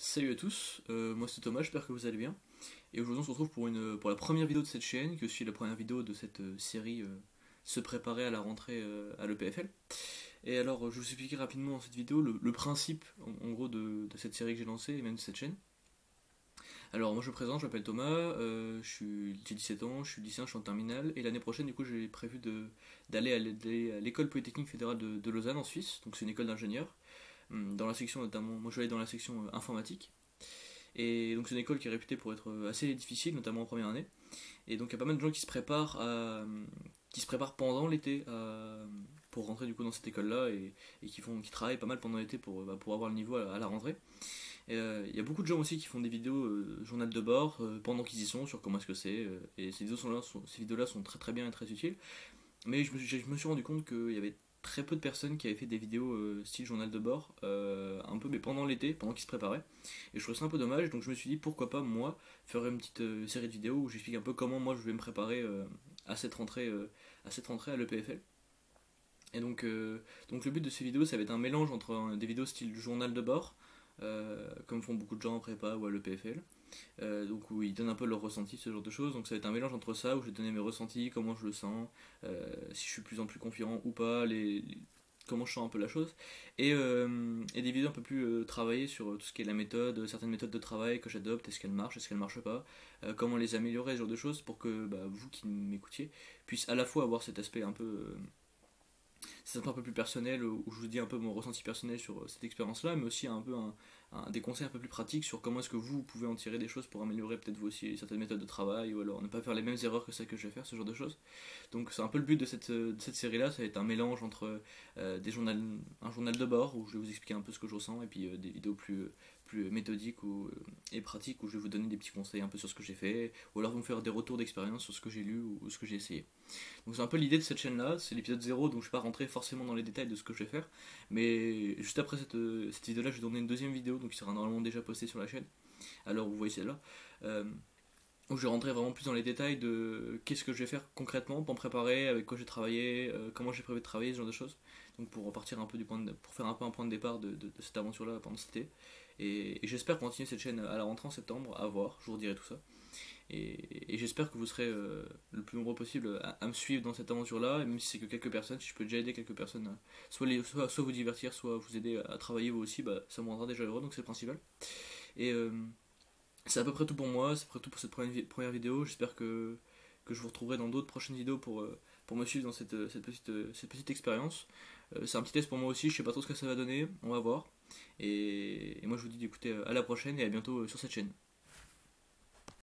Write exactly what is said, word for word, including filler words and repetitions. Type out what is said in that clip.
Salut à tous, euh, moi c'est Thomas, j'espère que vous allez bien. Et aujourd'hui on se retrouve pour, une, pour la première vidéo de cette chaîne, qui est aussi la première vidéo de cette euh, série euh, Se préparer à la rentrée euh, à l'E P F L. Et alors euh, je vais vous expliquer rapidement dans cette vidéo le, le principe en, en gros de, de cette série que j'ai lancée et même de cette chaîne. Alors moi je me présente, je m'appelle Thomas, euh, je suis- j'ai dix-sept ans, je suis lycéen, je suis en terminale. Et l'année prochaine du coup j'ai prévu de- d'aller à l'é- à l'école polytechnique fédérale de, de Lausanne en Suisse, donc c'est une école d'ingénieurs. Hum, Dans la section notamment, moi je vais aller dans la section euh, informatique. Et donc c'est une école qui est réputée pour être euh, assez difficile, notamment en première année. Et donc il y a pas mal de gens qui se préparent, à- qui se préparent pendant l'été à- pour rentrer du coup dans cette école-là et, et qui, font, qui travaillent pas mal pendant l'été pour, bah, pour avoir le niveau à, à la rentrée. Et, euh, il y a beaucoup de gens aussi qui font des vidéos euh, journal de bord euh, pendant qu'ils y sont sur comment est-ce que c'est. euh, et ces vidéos, sont là, sont, ces vidéos-là sont très très bien et très utiles. Mais je me, suis- je me suis rendu compte qu'il y avait très peu de personnes qui avaient fait des vidéos euh, style journal de bord, euh, un peu mais pendant l'été, pendant qu'ils se préparaient. Et je trouvais ça un peu dommage, donc je me suis dit pourquoi pas moi faire une petite euh, série de vidéos où j'explique un peu comment moi je vais me préparer euh, à cette rentrée, euh, à cette rentrée à l'E P F L. Et donc, euh, donc le but de ces vidéos, ça va être un mélange entre euh, des vidéos style journal de bord, euh, comme font beaucoup de gens en prépa ou à l'E P F L, euh, donc où ils donnent un peu leur ressenti, ce genre de choses. Donc ça va être un mélange entre ça, où je vais donner mes ressentis, comment je le sens, euh, si je suis de plus en plus confiant ou pas, les, les- comment je sens un peu la chose, et, euh, et des vidéos un peu plus euh, travaillées sur euh, tout ce qui est la méthode, certaines méthodes de travail que j'adopte, est-ce qu'elles marchent, est-ce qu'elles marchent pas, euh, comment les améliorer, ce genre de choses, pour que bah, vous qui m'écoutiez puissiez à la fois avoir cet aspect un peu... euh, c'est un peu plus personnel où je vous dis un peu mon ressenti personnel sur euh, cette expérience-là, mais aussi un peu un, un- des conseils un peu plus pratiques sur comment est-ce que vous pouvez en tirer des choses pour améliorer peut-être vous aussi certaines méthodes de travail ou alors ne pas faire les mêmes erreurs que celles que je vais faire, ce genre de choses. Donc c'est un peu le but de cette, euh, de cette série-là, ça va être un mélange entre euh, des journal, un journal de bord où je vais vous expliquer un peu ce que je ressens et puis euh, des vidéos plus, plus méthodiques ou, euh, et pratiques où je vais vous donner des petits conseils un peu sur ce que j'ai fait ou alors vous me faire des retours d'expérience sur ce que j'ai lu ou ce que j'ai essayé. Donc c'est un peu l'idée de cette chaîne-là, c'est l'épisode zéro, donc je ne vais pas rentrer forcément dans les détails de ce que je vais faire, mais juste après cette, euh, cette vidéo-là, je vais tourner une deuxième vidéo, donc qui sera normalement déjà postée sur la chaîne, alors vous voyez celle-là, euh, où je vais rentrer vraiment plus dans les détails de qu'est-ce que je vais faire concrètement pour me préparer, avec quoi j'ai travaillé, euh, comment j'ai prévu de travailler, ce genre de choses, donc pour repartir un peu du point de, pour faire un peu un point de départ de, de- de cette aventure-là pendant cet été, et, et j'espère continuer cette chaîne à la rentrée en septembre, à voir, je vous redirai tout ça. Et, et j'espère que vous serez euh, le plus nombreux possible à, à me suivre dans cette aventure-là, et même si c'est que quelques personnes, si je peux déjà aider quelques personnes, à, soit, les, soit, soit vous divertir, soit vous aider à, à travailler vous aussi, bah, ça me rendra déjà heureux, donc c'est le principal. Et euh, c'est à peu près tout pour moi, c'est à peu près tout pour cette première, vi- première vidéo. J'espère que, que je vous retrouverai dans d'autres prochaines vidéos pour, euh, pour me suivre dans cette, euh, cette petite, euh, cette petite expérience. Euh, c'est un petit test pour moi aussi, je sais pas trop ce que ça va donner, on va voir. Et, et moi je vous dis d'écouter à la prochaine et à bientôt euh, sur cette chaîne.